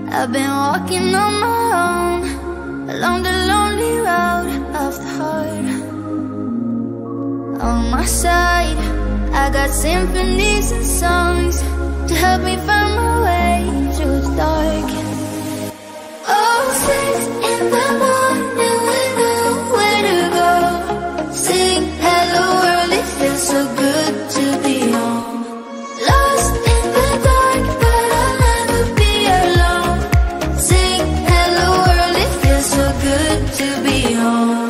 I've been walking on my own, along the lonely road of the heart. On my side, I got symphonies and songs to help me find my way through the dark. Oh, 6 in the morning, we know where to go. Sing hello world, it feels so good to be home. Lost in the dark, but I'll never be alone. Sing hello world, it feels so good to be home.